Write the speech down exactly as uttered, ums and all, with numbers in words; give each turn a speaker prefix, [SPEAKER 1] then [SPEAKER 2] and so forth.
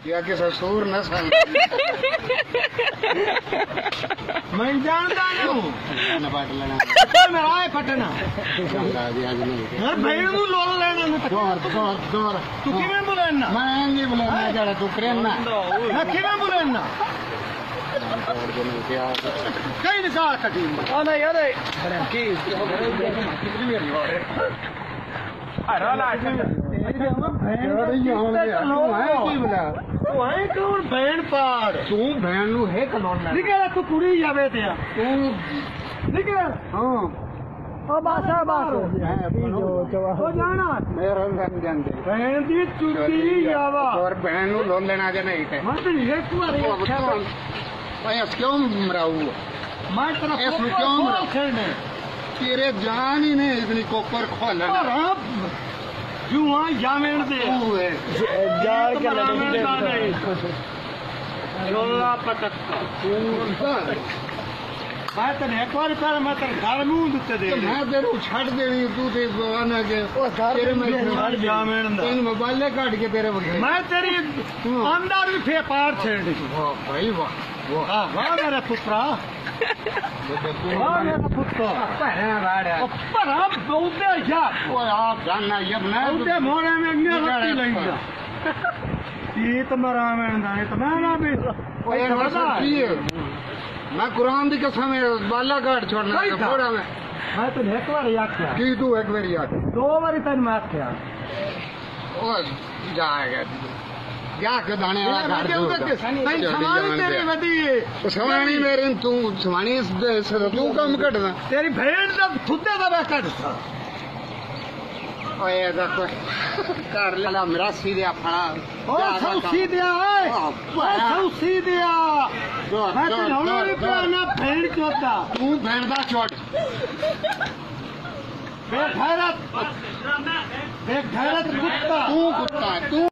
[SPEAKER 1] या कि ससुर न सन
[SPEAKER 2] मैं जानता हूँ
[SPEAKER 1] न बाट लेना
[SPEAKER 2] मेरा है पटना यार भेड़ ਨੂੰ ਲੋਲ ਲੈਣਾ ਮੈਂ
[SPEAKER 1] जोर जोर जोर
[SPEAKER 2] ਤੂੰ ਕਿਵੇਂ ਬੋਲਣਾ
[SPEAKER 1] मैं नहीं बोलना जड़ा तू करेना
[SPEAKER 2] ਮੈਂ ਕਿਵੇਂ ਬੋਲਣਾ ਕਈ ਨਿਕਾਲ ਕੱਢੀ ਆ ਨਾ ਯਾਰ ਕੀ ਅਰਾ ਲਾ कौन भैन पाड़
[SPEAKER 1] तू भैन नु है कलोन
[SPEAKER 2] निकल तू कुड़ी जावे ते
[SPEAKER 1] तू
[SPEAKER 2] निकल
[SPEAKER 1] हां
[SPEAKER 2] ओ बासा बास ओ जाना
[SPEAKER 1] मेरा रंग जानदे
[SPEAKER 2] भैन दी चुटी जावा
[SPEAKER 1] और भैन नु लोन लेना जे नहीं है
[SPEAKER 2] मत नहीं एक बार
[SPEAKER 1] भाई अब क्यों मराऊ
[SPEAKER 2] मैं तेरा
[SPEAKER 1] इसमें क्यों मराऊ
[SPEAKER 2] खेलने
[SPEAKER 1] तेरे जान ही नहीं इतनी कोकर खोलना
[SPEAKER 2] क्यों आ जामेन दे
[SPEAKER 1] जार के
[SPEAKER 2] लोला पटक्का मैं तेरे एक बार कर मैं तेरे घर में दुते दे
[SPEAKER 1] मैं तेरे छड़ देनी तू ते बवाना के तेरे में
[SPEAKER 2] जामेन दा
[SPEAKER 1] इन मोबाइल काट के तेरे वगे
[SPEAKER 2] मैं तेरी अंदर भी फे पार छेड़ दी
[SPEAKER 1] वाह भाई वाह
[SPEAKER 2] वाह वाह मेरा पुत्रा वाह मेरा पुत्र
[SPEAKER 1] पहरा बाड़ा
[SPEAKER 2] पर हम बहुते यार
[SPEAKER 1] ओ आप जानना ये बना
[SPEAKER 2] बहुते मोरे में अंगे रखती लेंगे ये तो मेरा में ना ये तो मैं ना भी
[SPEAKER 1] ओ यार बता मैं कुरान दी कसम है बाला काट छोड़ना थोड़ा में
[SPEAKER 2] मैं तो एक बार याद किया
[SPEAKER 1] की तू एक बार याद
[SPEAKER 2] दो बार तन मार किया
[SPEAKER 1] ओ जाएगा क्या के दाने वाला घर दो
[SPEAKER 2] नहीं समानी तेरी वदी
[SPEAKER 1] समानी मेरे तू समानी तू कम कटदा
[SPEAKER 2] तेरी भेड़ जब खुदे दबा कटदा
[SPEAKER 1] ओए ऐसा कोई कर ले मेरा सीधे अपना
[SPEAKER 2] ओ सौसी दिया ओए ओ सौसी दिया मैं तो लौड़ा नहीं पाना भेड़ चोदा
[SPEAKER 1] तू भेड़ दा चोट
[SPEAKER 2] बेघैरत बेघैरत कुत्ता
[SPEAKER 1] तू कुत्ता तू